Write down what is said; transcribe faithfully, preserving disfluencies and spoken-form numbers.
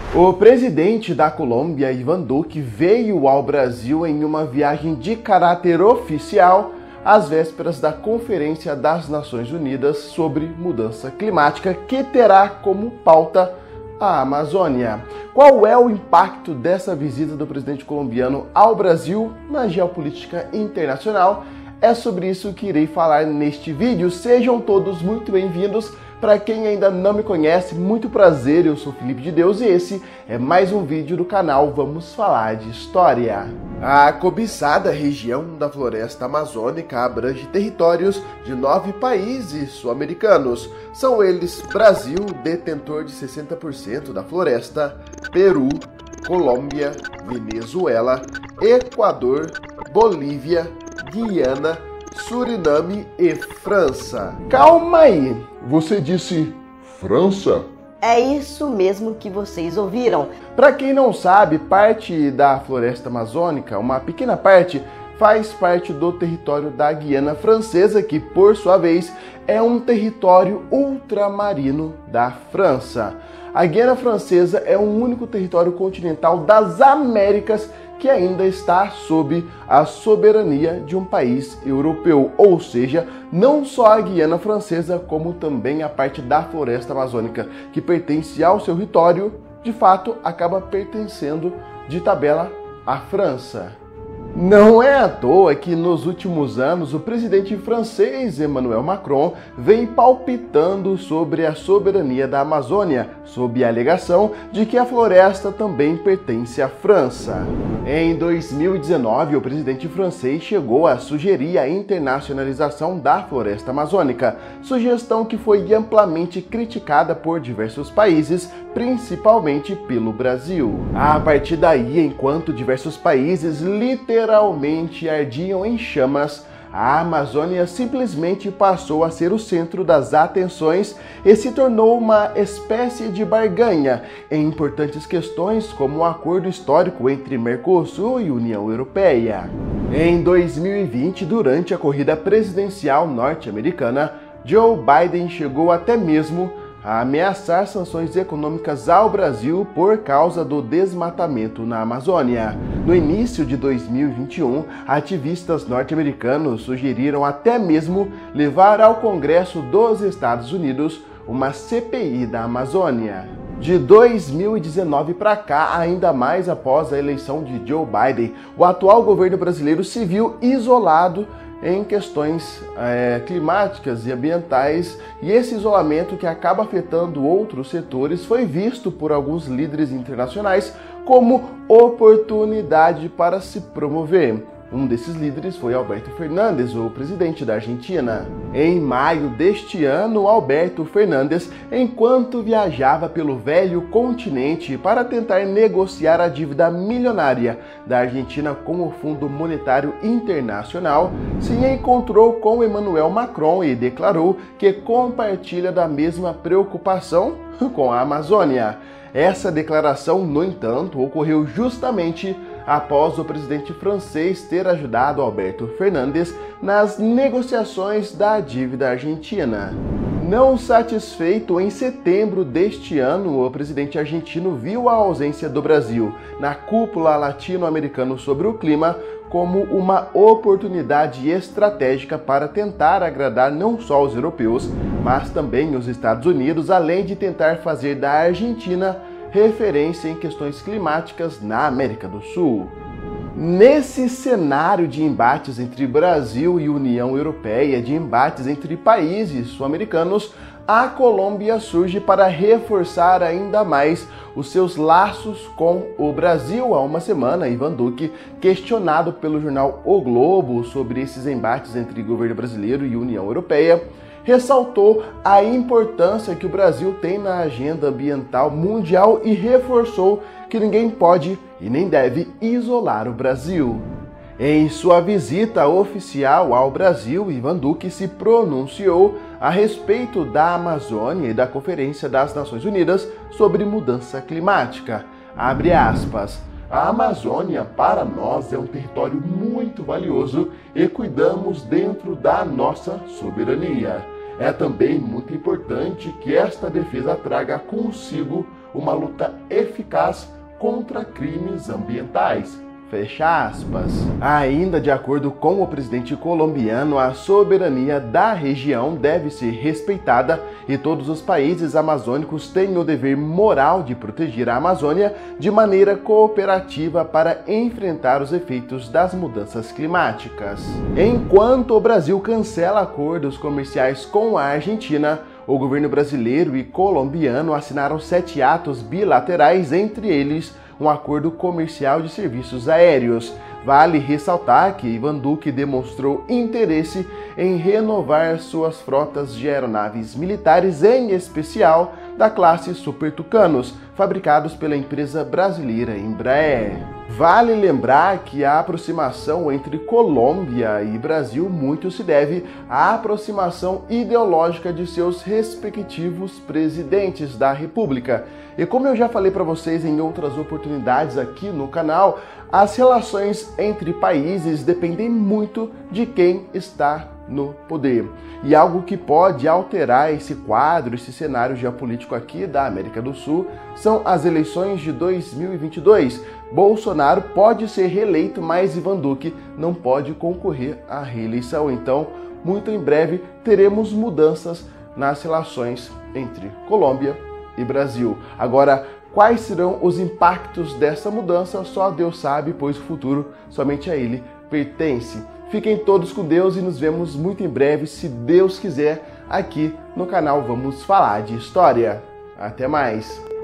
O presidente da Colômbia, Iván Duque, veio ao Brasil em uma viagem de caráter oficial às vésperas da Conferência das Nações Unidas sobre Mudança Climática, que terá como pauta a Amazônia. Qual é o impacto dessa visita do presidente colombiano ao Brasil na geopolítica internacional? É sobre isso que irei falar neste vídeo. Sejam todos muito bem-vindos. Para quem ainda não me conhece, muito prazer, eu sou Felipe de Deus e esse é mais um vídeo do canal Vamos Falar de História. A cobiçada região da floresta amazônica abrange territórios de nove países sul-americanos. São eles Brasil, detentor de sessenta por cento da floresta, Peru, Colômbia, Venezuela, Equador, Bolívia, Guiana, Suriname e França. Calma aí, você disse França? É isso mesmo que vocês ouviram. Para quem não sabe, parte da floresta amazônica, uma pequena parte, faz parte do território da Guiana Francesa, que por sua vez é um território ultramarino da França. A Guiana Francesa é o único território continental das Américas que ainda está sob a soberania de um país europeu, ou seja, não só a Guiana Francesa, como também a parte da floresta amazônica, que pertence ao seu território, de fato, acaba pertencendo de tabela à França. Não é à toa que nos últimos anos o presidente francês Emmanuel Macron vem palpitando sobre a soberania da Amazônia, sob a alegação de que a floresta também pertence à França. Em dois mil e dezenove, o presidente francês chegou a sugerir a internacionalização da floresta amazônica, sugestão que foi amplamente criticada por diversos países, principalmente pelo Brasil. A partir daí, enquanto diversos países literalmente ardiam em chamas, a Amazônia simplesmente passou a ser o centro das atenções e se tornou uma espécie de barganha em importantes questões como o acordo histórico entre Mercosul e União Europeia. Em dois mil e vinte, durante a corrida presidencial norte-americana, Joe Biden chegou até mesmo a ameaçar sanções econômicas ao Brasil por causa do desmatamento na Amazônia. No início de dois mil e vinte e um, ativistas norte-americanos sugeriram até mesmo levar ao Congresso dos Estados Unidos uma C P I da Amazônia. De dois mil e dezenove para cá, ainda mais após a eleição de Joe Biden, o atual governo brasileiro se viu isolado em questões é, climáticas e ambientais, e esse isolamento, que acaba afetando outros setores, foi visto por alguns líderes internacionais como oportunidade para se promover. Um desses líderes foi Alberto Fernandes, o presidente da Argentina. Em maio deste ano, Alberto Fernandes, enquanto viajava pelo velho continente para tentar negociar a dívida milionária da Argentina com o Fundo Monetário Internacional, se encontrou com Emmanuel Macron e declarou que compartilha da mesma preocupação com a Amazônia. Essa declaração, no entanto, ocorreu justamente após o presidente francês ter ajudado Alberto Fernandes nas negociações da dívida argentina. Não satisfeito, em setembro deste ano, o presidente argentino viu a ausência do Brasil na cúpula latino-americana sobre o clima como uma oportunidade estratégica para tentar agradar não só os europeus, mas também os Estados Unidos, além de tentar fazer da Argentina referência em questões climáticas na América do Sul. Nesse cenário de embates entre Brasil e União Europeia, de embates entre países sul-americanos, a Colômbia surge para reforçar ainda mais os seus laços com o Brasil. Há uma semana, Iván Duque, questionado pelo jornal O Globo sobre esses embates entre governo brasileiro e União Europeia, ressaltou a importância que o Brasil tem na agenda ambiental mundial e reforçou que ninguém pode e nem deve isolar o Brasil. Em sua visita oficial ao Brasil, Iván Duque se pronunciou a respeito da Amazônia e da Conferência das Nações Unidas sobre Mudança Climática. Abre aspas. A Amazônia, para nós, é um território muito valioso e cuidamos dentro da nossa soberania. É também muito importante que esta defesa traga consigo uma luta eficaz contra crimes ambientais. Fecha aspas. Ainda de acordo com o presidente colombiano, a soberania da região deve ser respeitada e todos os países amazônicos têm o dever moral de proteger a Amazônia de maneira cooperativa para enfrentar os efeitos das mudanças climáticas. Enquanto o Brasil cancela acordos comerciais com a Argentina, o governo brasileiro e colombiano assinaram sete atos bilaterais, entre eles um acordo comercial de serviços aéreos. Vale ressaltar que Ivan Duque demonstrou interesse em renovar suas frotas de aeronaves militares, em especial da classe Super Tucanos, fabricados pela empresa brasileira Embraer. Vale lembrar que a aproximação entre Colômbia e Brasil muito se deve à aproximação ideológica de seus respectivos presidentes da República. E como eu já falei para vocês em outras oportunidades aqui no canal, as relações entre países dependem muito de quem está no poder. E algo que pode alterar esse quadro, esse cenário geopolítico aqui da América do Sul, são as eleições de dois mil e vinte e dois. Bolsonaro pode ser reeleito, mas Ivan Duque não pode concorrer à reeleição. Então, muito em breve, teremos mudanças nas relações entre Colômbia e Brasil. Agora, quais serão os impactos dessa mudança? Só Deus sabe, pois o futuro somente a Ele pertence. Fiquem todos com Deus e nos vemos muito em breve, se Deus quiser, aqui no canal Vamos Falar de História. Até mais!